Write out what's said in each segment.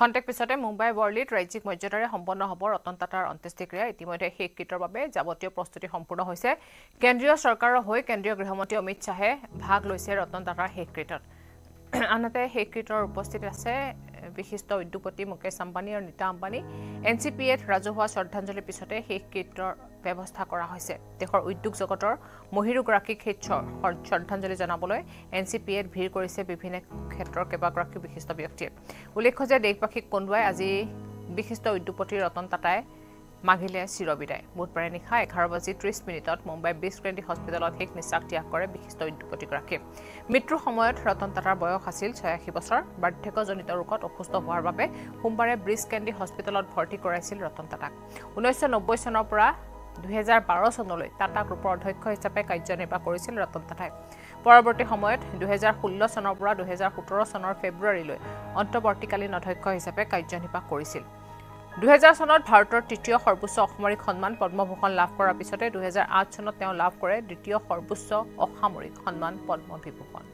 খন্তেক পিছতে মুম্বাই বৰ্লিত ৰাজ্যিক মৰ্যাদাৰে সম্পন্ন হ'ব ৰতন টাটাৰ অন্ত্যেষ্টিক্ৰিয়া ইতিমধ্যে শেষকৃত্যৰ বাবে যাৱতীয় প্ৰস্তুতি সম্পূৰ্ণ হৈছে কেন্দ্ৰীয় চৰকাৰৰ হৈ কেন্দ্ৰীয় গৃহমন্ত্ৰী অমিত শাহে ভাগ লৈছে ৰতন টাটাৰ শেষকৃত্যত আনহাতে শেষকৃত্যৰ উপস্থিত আছে বিশিষ্ট উদ্যোগপতি মুকেশ আম্বানী আৰু নীতা আম্বানী এনচিপিএত ৰাজহুৱা শ্ৰদ্ধাঞ্জলিৰ পিছতে শেষকৃত্যৰ ব্যৱস্থা কৰা হৈছে দেশৰ উদ্যোগ জগতৰ মহিৰুগৰাকীক শ্ৰদ্ধাঞ্জলি জনাবলৈ এনচিপিএত ভিৰ কৰিছে বিভিন্ন ক্ষেত্ৰৰ কেইবাগৰাকী বিশিষ্ট ব্যক্তিয়ে উল্লেখ্য যে দেশবাসীক কন্দুৱাই আজি বিশিষ্ট উদ্যোগপতি ৰতন টাটাই মাগিলে চিৰবিদায় বুধবাৰে নিশা 11:30 মুম্বাই বিছগ্ৰেণ্ডি হস্পিটেলত শেষ নিশ্বাস ত্যাগ কৰে বিশিষ্ট উদ্যোগপতিগৰাকীয়ে মৃত্যুৰ সময়ত ৰতন টাটাৰ বয়স আছিল 86 বছৰ বাৰ্ধক্যজনিত ৰোগত অসুস্থ হোৱাৰ বাবে সোমবাৰে ব্ৰিছকেণ্ডি হস্পিটেলত ভৰ্তি কৰাইছিল ৰতন টাটাক 1990 চনৰ পৰা 2012 চনলৈ টাটা গ্ৰুপৰ অধ্যক্ষ হিচাপে কাৰ্যনিৰ্বাহ কৰিছিল ৰতন টাটাই পৰৱৰ্তী সময়ত 2016 চনৰ পৰা 2017 চনৰ ফেব্ৰুৱাৰীলৈ অন্তৱৰ্তীকালীন অধ্যক্ষ হিচাপে কাৰ্যনিৰ্বাহ কৰিছিল 2000 চনত ভাৰতৰ তৃতীয় সৰ্বোচ্চ অসামৰিক সন্মান পদ্মভূষণ লাভ কৰাৰ পিছতে 2008 চনত তেওঁ লাভ কৰে দ্বিতীয় সৰ্বোচ্চ অসামৰিক সন্মান পদ্মবিভূষণ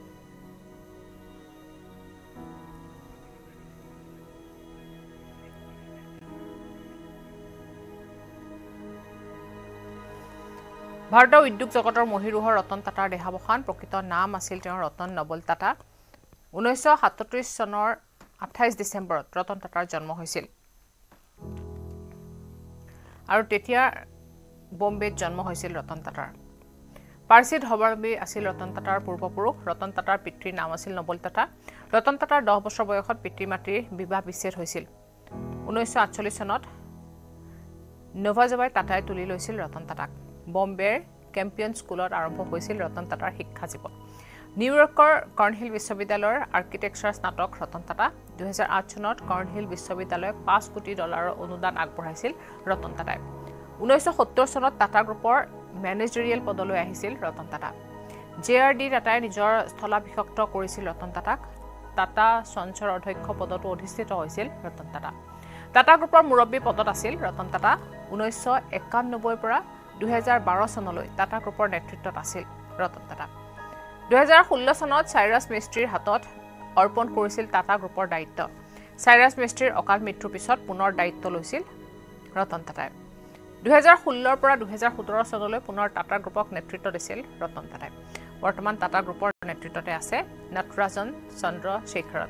ভাৰতৰ উদ্যোগ জগতৰ মহিৰুহ ৰতন টাটাৰ দেহাৱসান প্ৰকৃত নাম আছিল তেওঁৰ ৰতন নবল টাটা 1937 চনৰ 28 ডিচেম্বৰত ৰতন টাটাৰ জন্ম হৈছিল আৰু তেতিয়া বম্বেত জন্ম হৈছিল ৰতন টাটাৰ পাৰ্চী ধৰ্মাৱলম্বী আছিল ৰতন টাটাৰ পূৰ্বপুৰুষ ৰতন টাটাৰ পিতৃৰ নাম আছিল নবল টাটা ৰতন টাটাৰ 10 বছৰ বয়সত পিতৃ মাতৃৰ বিবাহ বিচ্ছেদ হৈছিল 1948 চনত নভাজবাই টাটাই তুলি লৈছিল ৰতন টাটাক বম্বেৰ কেম্পিয়ন স্কুলত আৰম্ভ হৈছিল ৰতন টাটাৰ শিক্ষা জীৱন নিউয়ৰ্কৰ কৰ্ণহিল বিশ্ববিদ্যালয়ৰ আৰ্কিটেক্সাৰ স্নাতক ৰতন টাটা 2008 চনত কৰ্ণহিল বিশ্ববিদ্যালয়ক $5 কোটি অনুদান আগবঢ়াইছিল ৰতন টাটাই 1970 চনত টাটা গ্ৰুপৰ মেনেজেৰিয়েল পদলৈ আহিছিল ৰতন টাটা জেআৰডি টাটাই নিজৰ স্থলাভিষিক্ত কৰিছিল ৰতন টাটাক টাটা সঞ্চৰ অধ্যক্ষ পদতো অধিষ্ঠিত হৈছিল ৰতন টাটা টাটা গ্ৰুপৰ মুৰব্বী পদত আছিল ৰতন টাটা 1991 পৰা 2012 চনলৈ টাটা গ্ৰুপৰ নেতৃত্বত আছিল ৰতন টাটা 2016 চনত চাইৰাছ মিস্ত্ৰীৰ হাতত অৰ্পণ কৰিছিল টাটা গ্ৰুপৰ দায়িত্ব চাইৰাছ মিস্ত্ৰীৰ অকাল মৃত্যুৰ পিছত পুনৰ দায়িত্ব লৈছিল ৰতন টাটাই 2016 পৰা 2017 চনলৈ পুনৰ টাটা গ্ৰুপক নেতৃত্ব দিছিল ৰতন টাটাই বৰ্তমান টাটা গ্ৰুপৰ নেতৃত্বতে আছে নটৰাজন চন্দ্ৰশেখৰন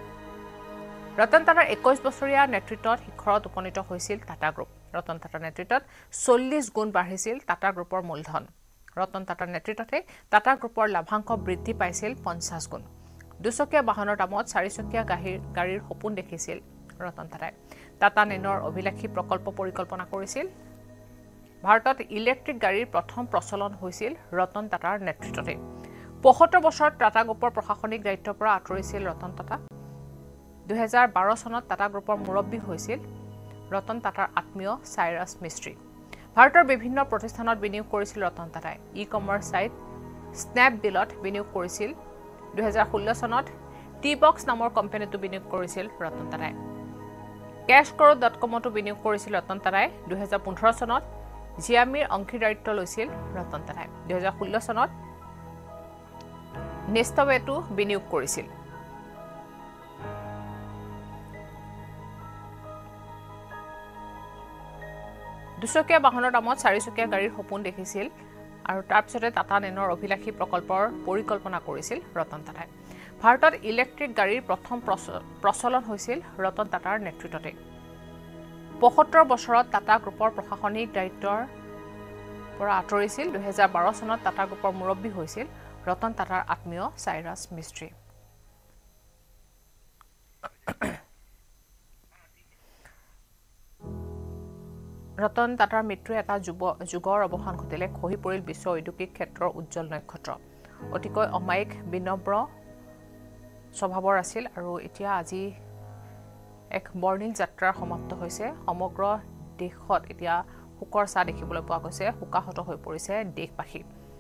ৰতন টাটাৰ 21 বছৰীয়া নেতৃত্বত শিখৰত উপনীত হৈছিল টাটা গ্ৰুপ ৰতন টাটাৰ নেতৃত্বত 40 গুণ বাঢ়িছিল টাটা গ্ৰুপৰ মূলধন ৰতন টাটাৰ নেতৃত্বতে টাটা গ্ৰুপৰ লাভাংশ বৃদ্ধি পাইছিল 50 গুণ দুচকীয়া বাহনৰ দামত চাৰিচকীয়া গাড়ীৰ সপোন দেখিছিল ৰতন টাটাই টাটা নেনৰ অভিলাষী প্ৰকল্প পৰিকল্পনা কৰিছিল ভাৰতত ইলেক্ট্ৰিক গাড়ীৰ প্ৰথম প্ৰচলন হৈছিল ৰতন টাটাৰ নেতৃত্বতে 75 বছৰত টাটা গ্ৰুপৰ প্ৰশাসনিক দায়িত্বৰ পৰা আঁতৰিছিল ৰতন টাটা 2012 চনত টাটা গ্ৰুপৰ মুৰব্বী হৈছিল ৰতন টাটাৰ আত্মীয় চাইৰাছ মিস্ত্ৰী ভাৰতৰ বিভিন্ন প্ৰতিষ্ঠানত বিনিয়োগ কৰিছিল ৰতন টাটাই ই-কমাৰ্চ সাইট স্নেপডিলত বিনিয়োগ কৰিছিল 2016 চনত টি-বক্স নামৰ কোম্পানীটো বিনিয়োগ কৰিছিল ৰতন টাটাই cashcrow.comতো বিনিয়োগ কৰিছিল ৰতন টাটাই 2015 চনত জিয়ামিৰ অংশীদাৰিত্ব লৈছিল ৰতন টাটাই 2016 চনত নেষ্টৱেটো বিনিয়োগ কৰিছিল দুচকীয়া বাহনৰ দামত চাৰিচকীয়া গাড়ীৰ সপোন দেখিছিল আৰু তাৰ পিছতে টাটা নেনৰ অভিলাষী প্ৰকল্পৰ পৰিকল্পনা কৰিছিল ৰতন টাটাই ভাৰতত ইলেক্ট্ৰিক গাড়ীৰ প্ৰথম প্ৰচলন হৈছিল ৰতন টাটাৰ নেতৃত্বতে 75 বছৰত টাটা গ্ৰুপৰ প্ৰশাসনিক দায়িত্বৰ পৰা আঁতৰিছিল 2012 চনত টাটা গ্ৰুপৰ মুৰব্বী হৈছিল ৰতন টাটাৰ আত্মীয় চাইৰাছ মিস্ত্ৰী ৰতন টাটাৰ মৃত্যুৱে এটা যুগৰ অৱসান ঘটিলে খহি পৰিল বিশ্ব ঔদ্যোগিক ক্ষেত্ৰৰ উজ্জ্বল নক্ষত্ৰ অতিকৈ অমায়িক বিনম্ৰ স্বভাৱৰ আছিল আৰু এতিয়া আজি এক বৰ্ণিল যাত্ৰাৰ সমাপ্ত হৈছে সমগ্ৰ দেশত এতিয়া হুকৰ ছাঁ দেখিবলৈ পোৱা গৈছে হুকাহত হৈ পৰিছে দেশবাসী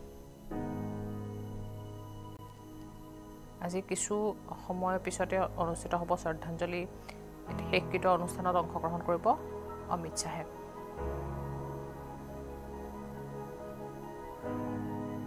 আজি কিছু সময়ৰ পিছতে অনুষ্ঠিত হ'ব শ্ৰদ্ধাঞ্জলি শেষকৃত্য অনুষ্ঠানত অংশগ্ৰহণ কৰিব অমিত শাহে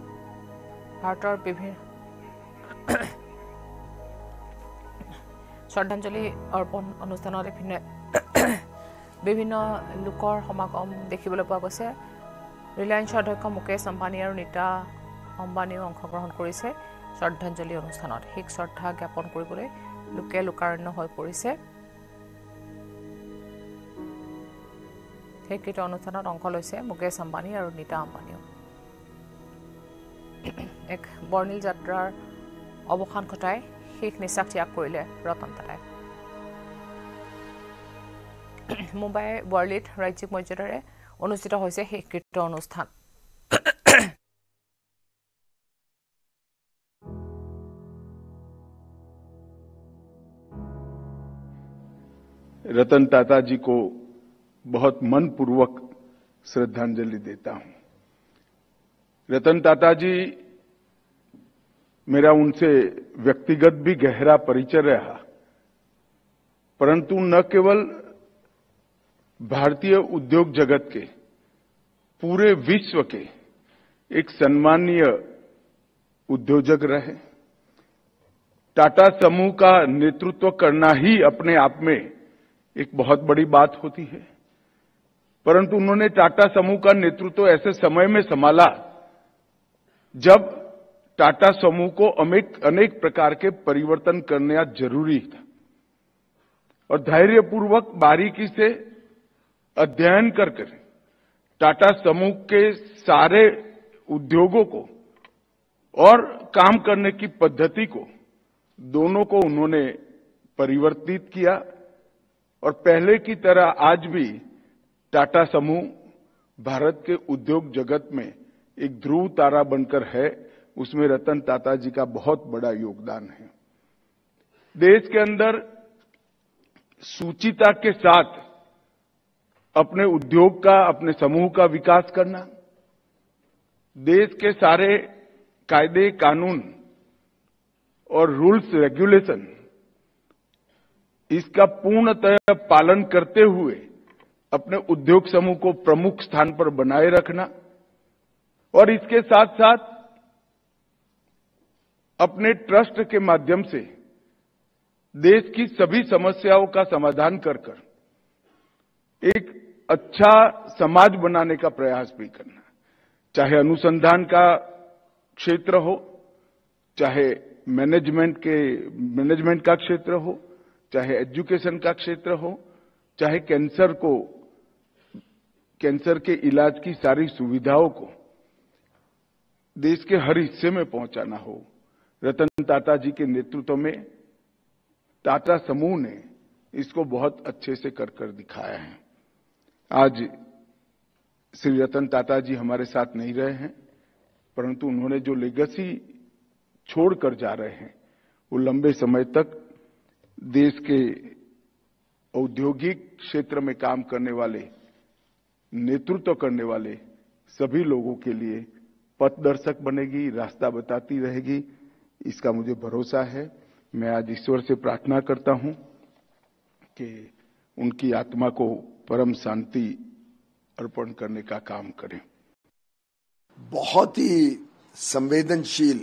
ভাৰতৰ বিভিন্ন শ্ৰদ্ধাঞ্জলি অৰ্পণ অনুষ্ঠানত বিভিন্ন লোকৰ সমাগম দেখিবলৈ পোৱা গৈছে। ৰিলায়েন্সৰ অধ্যক্ষ মুকেশ আম্বানী আৰু নীতা আম্বানীও অংশগ্ৰহণ কৰিছে শ্ৰদ্ধাঞ্জলি অনুষ্ঠানত। শেষ শ্ৰদ্ধা জ্ঞাপন কৰিবলৈ লোকে লোকাৰণ্য হৈ পৰিছে। শেষকৃত অনুষ্ঠানত অংশ লৈছে মুকেশ আম্বানী আৰু নীতা আম্বানীও। এক বৰ্ণিল যাত্ৰাৰ অৱসান ঘটাই শেষ নিশ্বাস ত্যাগ কৰিলে ৰতন টাটাই। মুম্বাই ৱৰ্লিত ৰাজ্যিক মৰ্যাদাৰে অনুষ্ঠিত হৈছে শেষকৃত্য অনুষ্ঠান। रतन टाटा जी को बहुत मनपूर्वक श्रद्धांजलि देता हूं। रतन टाटा जी, मेरा उनसे व्यक्तिगत भी गहरा परिचय रहा, परंतु न केवल भारतीय उद्योग जगत के, पूरे विश्व के एक सम्मानीय उद्योजक रहे। टाटा समूह का नेतृत्व करना ही अपने आप में एक बहुत बड़ी बात होती है, परंतु उन्होंने टाटा समूह का नेतृत्व ऐसे समय में संभाला जब टाटा समूह को अनेक प्रकार के परिवर्तन करना जरूरी था, और धैर्यपूर्वक बारीकी से अध्ययन कर टाटा समूह के सारे उद्योगों को और काम करने की पद्धति को, दोनों को उन्होंने परिवर्तित किया। और पहले की तरह आज भी टाटा समूह भारत के उद्योग जगत में एक ध्रुव तारा बनकर है, उसमें रतन टाटा जी का बहुत बड़ा योगदान है। देश के अंदर सूचिता के साथ अपने उद्योग का, अपने समूह का विकास करना, देश के सारे कायदे कानून और रूल्स रेगुलेशन, इसका पूर्णतः पालन करते हुए अपने उद्योग समूह को प्रमुख स्थान पर बनाए रखना, और इसके साथ साथ अपने ट्रस्ट के माध्यम से देश की सभी समस्याओं का समाधान कर एक अच्छा समाज बनाने का प्रयास भी करना, चाहे अनुसंधान का क्षेत्र हो, चाहे मैनेजमेंट का क्षेत्र हो, चाहे एजुकेशन का क्षेत्र हो, चाहे कैंसर के इलाज की सारी सुविधाओं को देश के हर हिस्से में पहुंचाना हो। रतन टाटा जी के नेतृत्व में टाटा समूह ने इसको बहुत अच्छे से कर दिखाया है। आज श्री रतन टाटा जी हमारे साथ नहीं रहे हैं, परंतु उन्होंने जो लेगेसी छोड़कर जा रहे हैं, वो लंबे समय तक देश के औद्योगिक क्षेत्र में काम करने वाले, नेतृत्व करने वाले सभी लोगों के लिए पथदर्शक बनेगी, रास्ता बताती रहेगी, इसका मुझे भरोसा है। मैं आज ईश्वर से प्रार्थना करता हूं कि उनकी आत्मा को परम शांति अर्पण करने का काम करें। बहुत ही संवेदनशील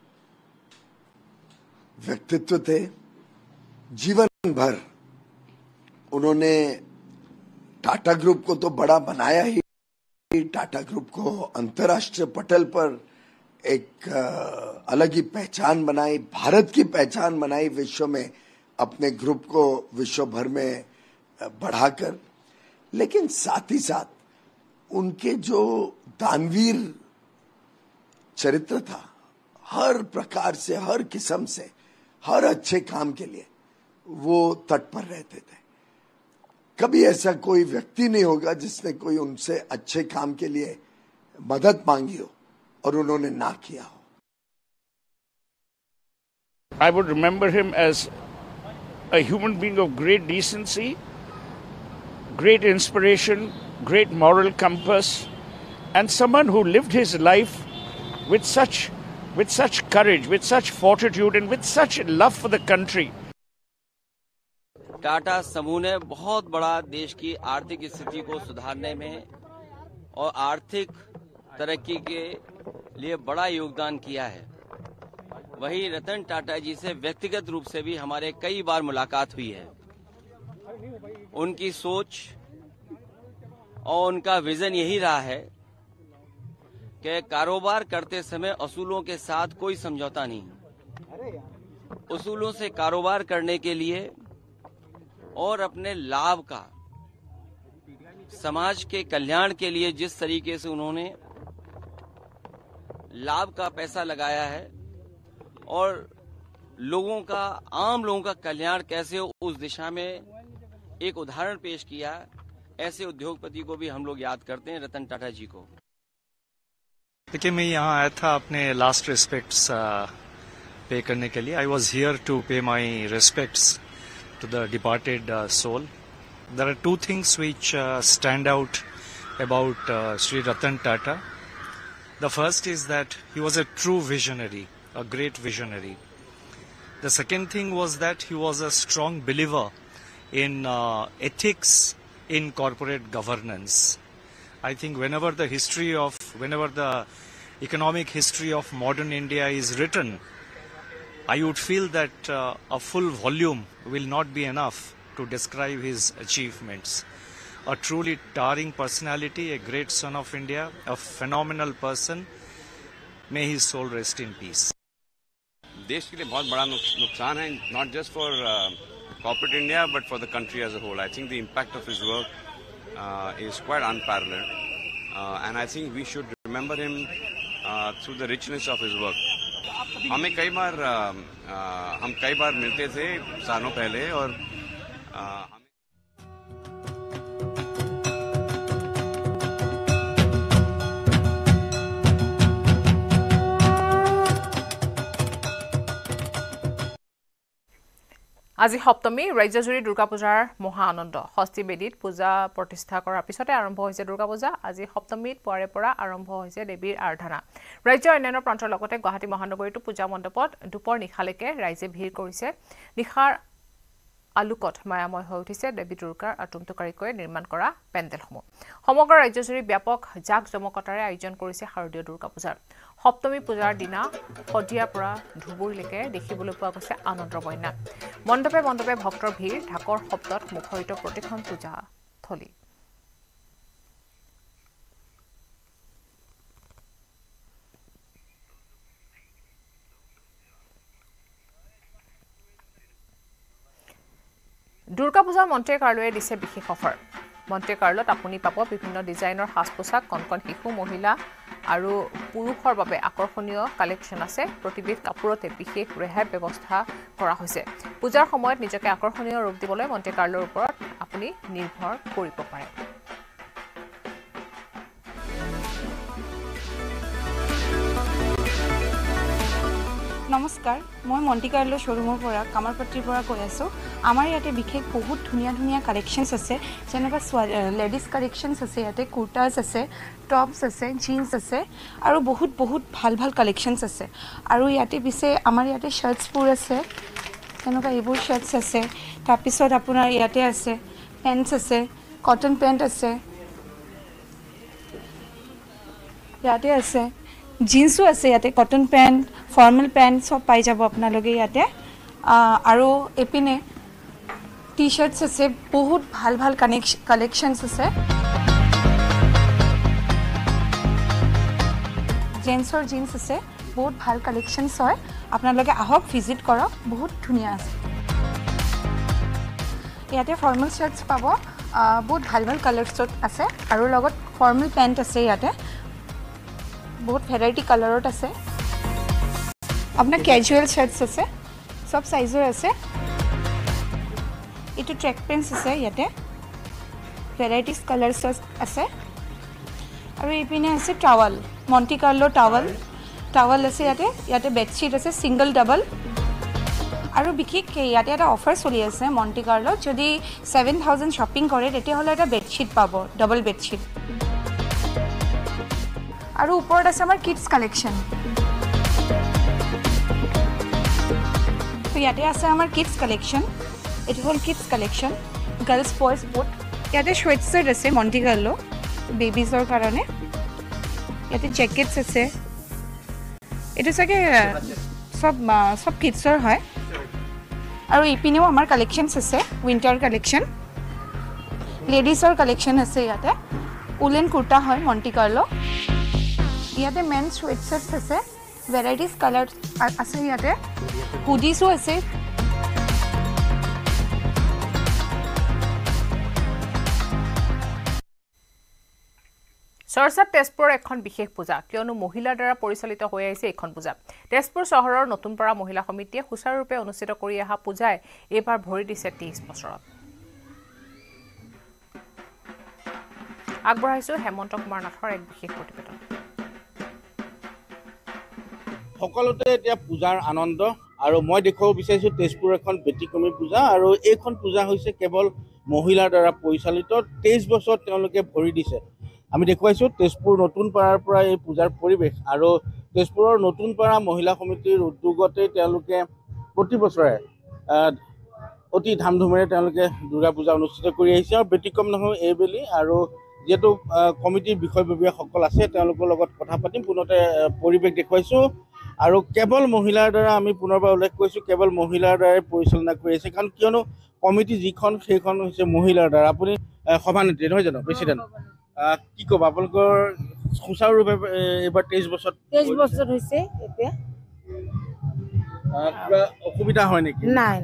व्यक्तित्व थे। जीवन भर उन्होंने टाटा ग्रुप को तो बड़ा बनाया ही, टाटा ग्रुप को अंतर्राष्ट्रीय पटल पर एक अलग ही पहचान बनाई, भारत की पहचान बनाई विश्व में, अपने ग्रुप को विश्व भर में बढ़ाकर। लेकिन साथ ही साथ उनके जो दानवीर चरित्र था, हर प्रकार से, हर किस्म से, हर अच्छे काम के लिए वो तत्पर रहते थे। कभी ऐसा कोई व्यक्ति नहीं होगा जिसने कोई उनसे अच्छे काम के लिए मदद मांगी हो और उन्होंने ना किया हो। I would remember him as a human being of great decency, great inspiration, great moral compass, and someone who lived his life with such courage, with such fortitude, and with such love for the country. Tata समूह ने बहुत बड़ा देश की आर्थिक स्थिति को सुधारने में और आर्थिक तरक्की के लिए बड़ा योगदान किया है। वही रतन टाटा जी से व्यक्तिगत रूप से भी हमारे कई बार मुलाकात हुई है। उनकी सोच और उनका विजन यही रहा है कि कारोबार करते समय असूलों के साथ कोई समझौता नहीं, उसूलों से कारोबार करने के लिए और अपने लाभ का, समाज के कल्याण के लिए जिस तरीके से उन्होंने लाभ का पैसा लगाया है और लोगों का, आम लोगों का कल्याण कैसे हो, उस दिशा में एक उदाहरण पेश किया। ऐसे उद्योगपति को भी हम लोग याद करते हैं, रतन टाटा जी को। देखिए, मैं यहाँ आया था अपने लास्ट रिस्पेक्ट्स पे करने के लिए। I was here to pay my respects to the departed soul. There are two things which stand out about Sri Ratan Tata. The first is that he was a true visionary, a great visionary. The second thing was that he was a strong believer in ethics in corporate governance. I think whenever the economic history of modern India is written, I would feel that a full volume will not be enough to describe his achievements. A truly towering personality, a great son of India, a phenomenal person. May his soul rest in peace. देश के लिए बहुत बड़ा नुकसान है, not just for corporate India but for the country as a whole. I think the impact of his work is quite unparalleled, and I think we should remember him through the richness of his work. हम कई बार मिलते थे सालों पहले और আজি সপ্তমী ৰাজ্যজুৰি দুৰ্গা পূজাৰ মহা আনন্দ। ষষ্ঠী বেদীত পূজা প্ৰতিষ্ঠা কৰাৰ পিছতে আৰম্ভ হৈছে দুৰ্গা পূজা। আজি সপ্তমীত পুৱাৰে পৰা আৰম্ভ হৈছে দেৱীৰ আৰাধনা। ৰাজ্যৰ অন্যান্য প্ৰান্তৰ লগতে গুৱাহাটী মহানগৰীতো পূজা মণ্ডপত দুপৰ নিশালৈকে ৰাইজে ভিৰ কৰিছে। নিশাৰ আলোকত মায়াময় হৈ উঠিছে দেৱী দুৰ্গাৰ আতুমটোকাৰীকৈ নিৰ্মাণ কৰা পেণ্ডেলসমূহ। সমগ্ৰ ৰাজ্যজুৰি ব্যাপক জাক জমকতাৰে আয়োজন কৰিছে শাৰদীয় দুৰ্গা পূজাৰ। সপ্তমী পূজাৰ দিনা শদিয়াৰ পৰা ধুবুৰীলৈকে দেখিবলৈ পোৱা গৈছে আনন্দৰ বন্যা। মণ্ডপে মণ্ডপে ভক্তৰ ভিৰ, ঢাকৰ শব্দত মুখৰিত প্ৰতিখন পূজা থলী। দুৰ্গা পূজাৰ মন্ত্ৰী কাৰ্যালয়ে দিছে বিশেষ অফাৰ। মন্ত্ৰী কাৰ্যালয়ত আপুনি পাব বিভিন্ন ডিজাইনৰ সাজ পোছাক, কণ শিশু, মহিলা আৰু পুৰুষৰ বাবে আকৰ্ষণীয় কালেকশ্যন আছে। প্ৰতিবিধ কাপোৰতে বিশেষ ৰেহাই ব্যৱস্থা কৰা হৈছে। পূজাৰ সময়ত নিজকে আকৰ্ষণীয় ৰূপ দিবলৈ মন্ত্ৰী কাৰ্যালয়ৰ ওপৰত আপুনি নিৰ্ভৰ কৰিব পাৰে। নমস্কাৰ, মই মন্ত্ৰী কাৰ্যালয় শ্ব'ৰুমৰ পৰা কামাৰপট্টিৰ পৰা কৈ আছোঁ। আমাৰ ইয়াতে বিশেষ বহুত ধুনীয়া ধুনীয়া কালেকশ্যনছ আছে, যেনেকুৱা লেডিজ কালেকশ্যনছ আছে, ইয়াতে কুৰ্তাছ আছে, টপছ আছে, জিন্স আছে আৰু বহুত ভাল ভাল কালেকশ্যনছ আছে। আৰু ইয়াতে পিছে আমাৰ ইয়াতে শ্বাৰ্টছবোৰ আছে, তেনেকুৱা এইবোৰ শ্বাৰ্টছ আছে। তাৰপিছত আপোনাৰ ইয়াতে আছে পেণ্টছ আছে, কটন পেণ্ট আছে, ইয়াতে আছে জিন্সও আছে, ইয়াতে কটন পেণ্ট, ফৰ্মেল পেণ্ট চব পাই যাব আপোনালোকে ইয়াতে। আৰু এপিনে টি শ্বাৰ্টছ আছে, বহুত ভাল ভাল কালেকশ্যনছ আছে। জেন্টছৰ জিন্স আছে, বহুত ভাল কালেকশ্যনছ হয়। আপোনালোকে আহক, ভিজিট কৰক, বহুত ধুনীয়া আছে। ইয়াতে ফৰ্মেল শ্বাৰ্টছ পাব, বহুত ভাল ভাল কালাৰ্ছত আছে আৰু লগত ফৰ্মেল পেণ্ট আছে। ইয়াতে বহুত ভেৰাইটি কালাৰত আছে। আপোনাৰ কেজুৱেল শ্বাৰ্টছ আছে, সব সাইজৰ আছে। এইটো ট্ৰেক পেণ্টছ আছে, ইয়াতে ভেৰাইটিজ কালাৰ্ছ আছে। আৰু এইপিনে আছে টাৱাল, মণ্টি কাৰ্লো টাৱাল আছে ইয়াতে। ইয়াতে বেডশ্বীট আছে, ছিংগল ডাবল। আৰু বিশেষকৈ ইয়াতে এটা অফাৰ চলি আছে মণ্টি কাৰ্লোত। যদি 7,000 শ্বপিং কৰে তেতিয়াহ'লে এটা বেডশ্বীট পাব, ডাবল বেডশ্বীট। আৰু ওপৰত আছে আমাৰ কিডছ কালেকশ্যন। তো ইয়াতে আছে আমাৰ কিডছ কালেকশ্যন। এইটো হ'ল kids collection, girls boys boot. ইয়াতে শ্বেটছেট আছে মণ্টি কাৰ্লো বেবিজৰ কাৰণে। ইয়াতে জেকেটছ আছে, এইটো চাগে সব কিডছৰ হয় আৰু ইপিনেও আমাৰ কালেকশ্যনছ আছে উইণ্টাৰ কালেকশ্যন লেডিছৰ কালেকশ্যন আছে ইয়াতে উলেন কুৰ্তা হয় মণ্টি কাৰ্লো ইয়াতে মেন স্ৱেটশ্বাৰ্টছ আছে ভেৰাইটিজ কালাৰ আছে ইয়াতে হুডিছো আছে সৰসাত তেজপুৰৰ এখন বিশেষ পূজা কিয়নো মহিলাৰ দ্বাৰা পৰিচালিত হৈ আহিছে এখন পূজা তেজপুৰ চহৰৰ নতুনপাৰা মহিলা সমিতিয়ে সুচাৰুৰূপে অনুষ্ঠিত কৰি অহা পূজাই এইবাৰ ভৰি দিছে 30 বছৰত আগবঢ়াইছো হেমন্ত কুমাৰ নাথৰ এক বিশেষ প্ৰতিবেদন সকলোতে এতিয়া পূজাৰ আনন্দ আৰু মই দেখুৱাব বিচাৰিছো তেজপুৰ এখন ব্যতিক্ৰমী পূজা আৰু এইখন পূজা হৈছে কেৱল মহিলাৰ দ্বাৰা পৰিচালিত 23 বছৰ তেওঁলোকে ভৰি দিছে আমি দেখুৱাইছো তেজপুৰ নতুনপাৰাৰ পৰা এই পূজাৰ পৰিৱেশ আৰু তেজপুৰৰ নতুনপাৰা মহিলা সমিতিৰ উদ্যোগতে তেওঁলোকে প্ৰতি বছৰে অতি ধামধুমেৰে তেওঁলোকে দুৰ্গা পূজা অনুষ্ঠিত কৰি আহিছে আৰু ব্যতিক্ৰম নহয় এইবেলি আৰু যেটো কমিটিৰ বিষয়ববীয়াসকল আছে তেওঁলোকৰ লগত কথা পাতিম পুনতে পৰিৱেশ দেখুৱাইছো আৰু কেৱল মহিলাৰ দ্বাৰা আমি পুনৰবাৰ উল্লেখ কৰিছো কেৱল মহিলাৰ দ্বাৰা পৰিচালনা কৰি আছে কাৰণ কিয়নো কমিটি যিখন সেইখন হৈছে মহিলাৰ দ্বাৰা আপুনি সভানেত্ৰী নহয় জানো প্ৰেচিডেণ্ট কি কব আপোনালোকৰ সুচাৰুৰূপে এবাৰ 23 বছৰ হৈছে এতিয়া অসুবিধা হয় নেকি নাই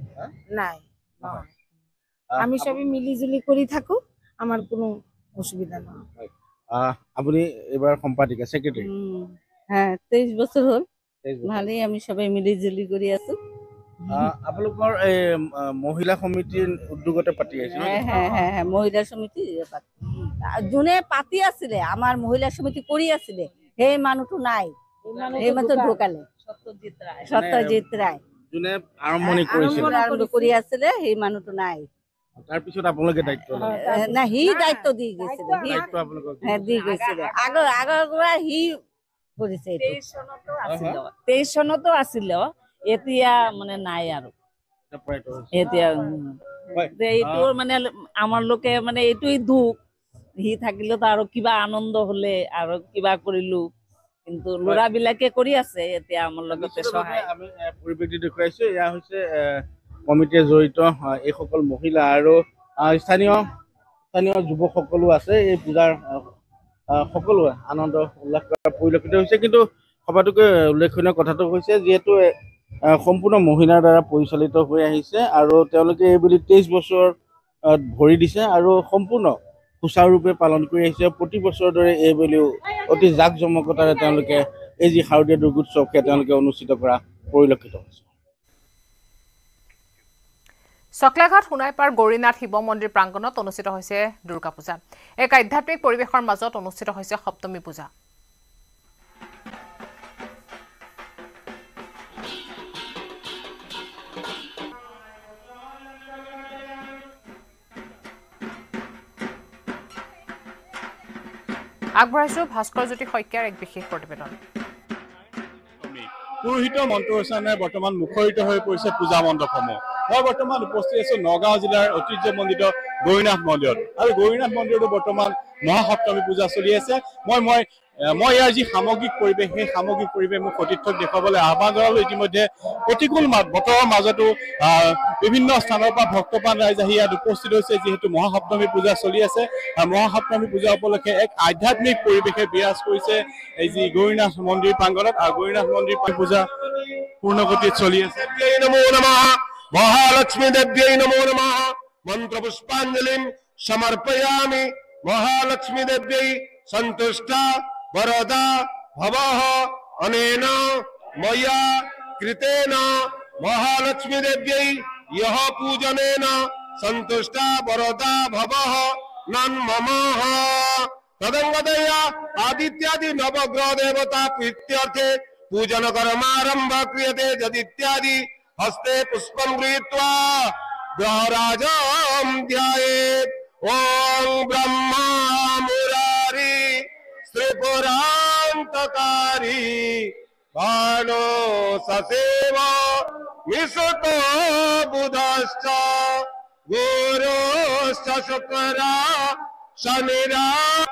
আমি সবে মিলিজুলি কৰি থাকো আমাৰ কোনো অসুবিধা নহয় আপুনি এবাৰ সম্পাদিকা সেক্ৰেটাৰী হ্যাঁ 23 বছৰ হ'ল ভালেই আমি সবে মিলিজুলি কৰি আছো আপোনালোকৰ মহিলা সমিতিৰ উদ্যোগতে পাতি আছে হ্যাঁ মহিলা সমিতি যোনে পাতি আছিলে আমাৰ মহিলা সমিতি কৰি আছিলে সেই মানুহটো নাই এই মানুহ ঢোকালে সত্যজিৎ ৰায় যোনে আৰম্ভণি কৰি আছিলে সেই মানুহটো নাই তাৰ পিছত আপোনালোকে দায়িত্ব না হি দায়িত্ব দি গৈছিলে দি গৈছিলে আগৰ পৰা হি কৰিছে 23 চনতো আছিলে এতিয়া মানে নাই আৰু এতিয়া এইটো মানে আমাৰ লোকে মানে এইটোই দুখ হি থাকিলে তো আৰু কিবা আনন্দ হলে আৰু কিবা কৰিলো কিন্তু ল'ৰাবিলাকে কৰি আছে এতিয়া আমাৰ লগতে সহায় আমি পৰিৱেশটো দেখুৱাইছো এয়া হৈছে কমিটিয়ে জড়িত এইসকল মহিলা আৰু স্থানীয় যুৱকসকলো আছে এই পূজাৰ সকলোৱে আনন্দ উল্লাস কৰা পৰিলক্ষিত হৈছে কিন্তু সবাতোকে উল্লেখনীয় কথাটো হৈছে যিহেতু সম্পূৰ্ণ মহিলাৰ দ্বাৰা পৰিচালিত হৈ আহিছে আৰু তেওঁলোকে এইবুলি 23 বছৰ ভৰি দিছে আৰু সম্পূৰ্ণ সুচাৰুৰূপে পালন কৰি আহিছে প্ৰতি বছৰৰ দৰে এইবুলিও অতি জাকজমকতাৰে তেওঁলোকে এই যি শাৰদীয় দুৰ্গোৎসৱকে তেওঁলোকে অনুষ্ঠিত কৰা পৰিলক্ষিত হৈছে চকলাঘাট সোণাইপাৰ গৌৰীনাথ শিৱ মন্দিৰ প্ৰাংগণত অনুষ্ঠিত হৈছে দুৰ্গা পূজা এক আধ্যাত্মিক পৰিৱেশৰ মাজত অনুষ্ঠিত হৈছে সপ্তমী পূজা আগবঢ়াইছো ভাস্কৰজ্যোতি শইকীয়াৰ এক বিশেষ প্ৰতিবেদন পুৰোহিত মন্ত্ৰোচ্চাৰণে বৰ্তমান মুখৰিত হৈ পৰিছে পূজা মণ্ডপসমূহ মই বৰ্তমান উপস্থিত আছো নগাঁও জিলাৰ ঐতিহ্যমণ্ডিত গৌৰীনাথ মন্দিৰত আৰু গৌৰীনাথ মন্দিৰতো বৰ্তমান মহাসপ্তমী পূজা চলি আছে মই ইয়াৰ যি সামগ্ৰিক পৰিৱেশ সেই সামগ্ৰিক পৰিৱেশ মোক সতীৰ্থক দেখুৱাবলৈ আহ্বান জনালো ইতিমধ্যে প্ৰতিকূল বতৰৰ মাজতো বিভিন্ন স্থানৰ পৰা ভক্তপ্ৰাণ ৰাইজ আহি ইয়াত উপস্থিত হৈছে যিহেতু মহাসপ্তমী পূজা চলি আছে মহাসপ্তমী পূজা উপলক্ষে এক আধ্যাত্মিক পৰিৱেশে বিৰাজ কৰিছে এই যি গৌৰীনাথ মন্দিৰ প্ৰাংগণত আৰু গৌৰীনাথ মন্দিৰ পূজা পূৰ্ণগতিত চলি আছে নমো নমঃ মহালক্ষ্মী দেব্যৈ নমো নমঃ মন্ত্ৰ পুষ্পাঞ্জলিম সমৰ্পয়ামি মহালক্ষ্মী দেব্যৈ সন্তুষ্টা বরদা ভবঃ অনেন ময়া কৃতেন মহালক্ষ্মী দেব্যৈ ইহ পূজনেন সন্তুষ্টা বরদা ভবঃ নন মমঃ তদঙ্গদয়া আদিত্যাদি নবগ্রহ দেবতা প্रीत्यर्थे पूजन कर्मारंभ क्रियते यदित्यादि हस्ते पुष्पं गृहीत्वा ग्रहराजं ध्यायेत् ओम ब्रह्मा मुरारी त्रिपुरान्तकारी भानो ससेव मिसतो बुधश्च गुरुश्च शुक्रा शनिरा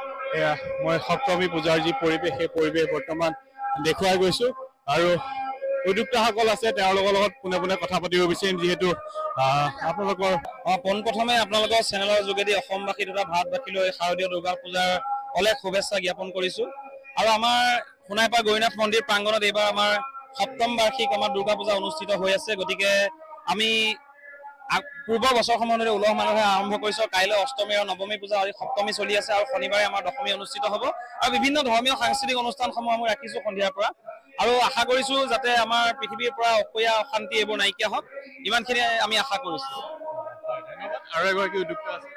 মই সপ্তমী পূজাৰ যি পৰিৱেশ সেই পৰিৱেশ বৰ্তমান দেখুৱাই গৈছো আৰু উদ্যোক্তাসকল আছে তেওঁলোকৰ লগত পোনে পোনে কথা পাতিব বিচাৰিম যিহেতু আপোনালোকৰ পোনপ্ৰথমে আপোনালোকৰ চেনেলৰ যোগেদি অসমবাসী তথা ভাৰতবাসীলৈ শাৰদীয় দুৰ্গা পূজাৰ অলেখ শুভেচ্ছা জ্ঞাপন কৰিছোঁ আৰু আমাৰ সোণাইপাৰ গৌৰীনাথ মন্দিৰ প্ৰাংগণত এইবাৰ আমাৰ 7ম বাৰ্ষিক আমাৰ দুৰ্গা পূজা অনুষ্ঠিত হৈ আছে গতিকে আমি পূৰ্বৰ বছৰসমূহ ধৰি উলহ মালহে আৰম্ভ কৰিছোঁ কাইলৈ অষ্টমী আৰু নৱমী পূজা আজি সপ্তমী চলি আছে আৰু শনিবাৰে আমাৰ দশমী অনুষ্ঠিত হ'ব আৰু বিভিন্ন ধৰ্মীয় সাংস্কৃতিক অনুষ্ঠানসমূহ আমি ৰাখিছোঁ সন্ধিয়াৰ পৰা আৰু আশা কৰিছোঁ যাতে আমাৰ পৃথিৱীৰ পৰা অসূয়া অশান্তি এইবোৰ নাইকিয়া হওক ইমানখিনি আমি আশা কৰিছোঁ আৰু এগৰাকী উদ্যোক্তা আছে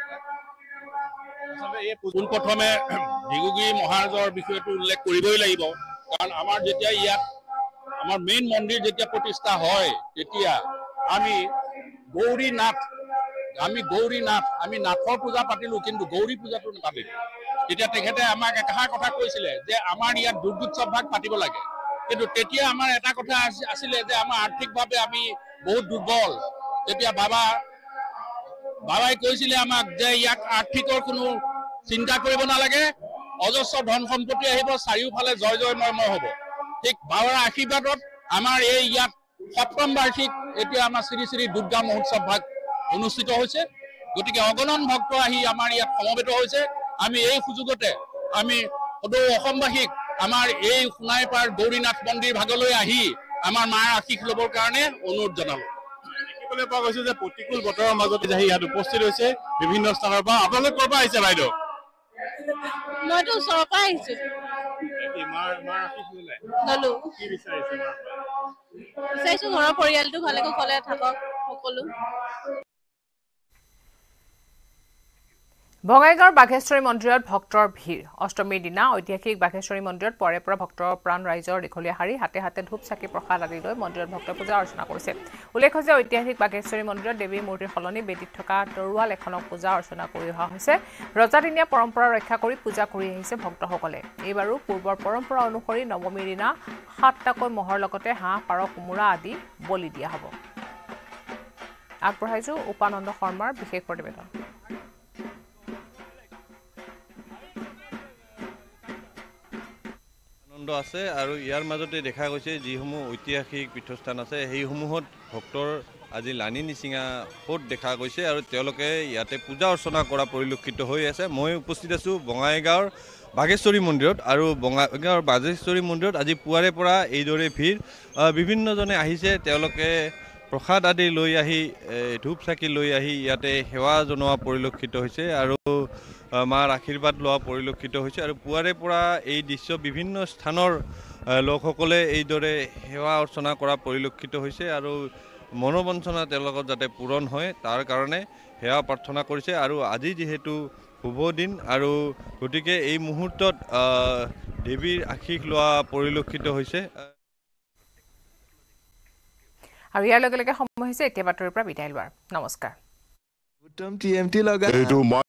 পোনপ্ৰথমে ভৃগুগিৰি মহাৰাজৰ বিষয়টো উল্লেখ কৰিবই লাগিব কাৰণ আমাৰ যেতিয়া ইয়াত আমাৰ মেইন মন্দিৰ যেতিয়া প্ৰতিষ্ঠা হয় তেতিয়া আমি গৌৰী নাথ আমি নাথৰ পূজা পাতিলোঁ কিন্তু গৌৰী পূজাটো নাপাতিলোঁ তেতিয়া তেখেতে আমাক এষাৰ কথা কৈছিলে যে আমাৰ ইয়াত দুৰ্গোৎসৱ ভাগ পাতিব লাগে কিন্তু তেতিয়া আমাৰ এটা কথা আছিলে যে আমাৰ আৰ্থিকভাৱে আমি বহুত দুৰ্বল তেতিয়া বাবাই কৈছিলে আমাক যে ইয়াক আৰ্থিকৰ কোনো চিন্তা কৰিব নালাগে অজস্ৰ ধন সম্পত্তি আহিব চাৰিওফালে জয় জয়ময় হ'ব ঠিক বাবাৰ আশীৰ্বাদত আমাৰ এই ইয়াত 7ম বাৰ্ষিক এতিয়া আমাৰ শ্ৰী শ্ৰী দুৰ্গা মহোৎসৱ ভাগ অনুষ্ঠিত হৈছে গতিকে অগণন ভক্ত আহি আমাৰ ইয়াত সমবেত হৈছে আমি এই সুযোগতে আমি সদৌ অসমবাসীক আমাৰ এই সোণাইপাৰ গৌৰীনাথ মন্দিৰ ভাগলৈ আহি আমাৰ মাৰ আশীষ ল'বৰ কাৰণে অনুৰোধ জনালোঁ দেখিবলৈ পোৱা গৈছে যে প্ৰতিকূল বতৰৰ মাজত আহি ইয়াত উপস্থিত হৈছে বিভিন্ন স্থানৰ পৰা আপোনালোক ক'ৰ পৰা আহিছে বাইদেউ মইতো ওচৰৰ পৰা আহিছোঁ বিচাৰিছোঁ ঘৰৰ পৰিয়ালটো ভালে কুশলে থাকক সকলো বঙাইগাঁৱৰ বাঘেশ্বৰী মন্দিৰত ভক্তৰ ভিৰ অষ্টমীৰ দিনা ঐতিহাসিক বাঘেশ্বৰী মন্দিৰত পৰে পৰা ভক্তৰ প্ৰাণ ৰাইজৰ দীঘলীয়া শাৰী হাতে হাতে ধূপ চাকি প্ৰসাদ আদি লৈ মন্দিৰত ভক্ত পূজা অৰ্চনা কৰিছে উল্লেখ্য যে ঐতিহাসিক বাঘেশ্বৰী মন্দিৰত দেৱীৰ মূৰ্তিৰ সলনি বেদীত থকা তৰোৱাল এখনক পূজা অৰ্চনা কৰি অহা হৈছে ৰজাদিনীয়া পৰম্পৰা ৰক্ষা কৰি পূজা কৰি আহিছে ভক্তসকলে এইবাৰো পূৰ্বৰ পৰম্পৰা অনুসৰি নৱমীৰ দিনা 7টাকৈ মহৰ লগতে হাঁহ পাৰ কোমোৰা আদি বলি দিয়া হ'ব আগবঢ়াইছো উপানন্দ শৰ্মাৰ বিশেষ প্ৰতিবেদন আছে আৰু ইয়াৰ মাজতে দেখা গৈছে যিসমূহ ঐতিহাসিক পীঠস্থান আছে সেইসমূহত ভক্তৰ আজি লানি নিচিঙা সোঁত দেখা গৈছে আৰু তেওঁলোকে ইয়াতে পূজা অৰ্চনা কৰা পৰিলক্ষিত হৈ আছে মই উপস্থিত আছোঁ বঙাইগাঁৱৰ বাঘেশ্বৰী মন্দিৰত আৰু বঙাইগাঁৱৰ বাঘেশ্বৰী মন্দিৰত আজি পুৱাৰে পৰা এইদৰে ভিৰ বিভিন্নজনে আহিছে তেওঁলোকে প্ৰসাদ আদি লৈ আহি ধূপ চাকি লৈ আহি ইয়াতে সেৱা জনোৱা পৰিলক্ষিত হৈছে আৰু মাৰ আশীৰ্বাদ লোৱা পৰিলক্ষিত হৈছে আৰু পুৱাৰে পৰা এই দৃশ্য বিভিন্ন স্থানৰ লোকসকলে এইদৰে সেৱা অৰ্চনা কৰা পৰিলক্ষিত হৈছে আৰু মনোবাঞ্ছনা তেওঁলোকৰ যাতে পূৰণ হয় তাৰ কাৰণে সেৱা প্ৰাৰ্থনা কৰিছে আৰু আজি যিহেতু শুভ দিন আৰু গতিকে এই মুহূৰ্তত দেৱীৰ আশীষ লোৱা পৰিলক্ষিত হৈছে আৰু ইয়াৰ লগে লগে সময় হৈছে এতিয়া বাতৰিৰ পৰা বিদায় লোৱাৰ নমস্কাৰ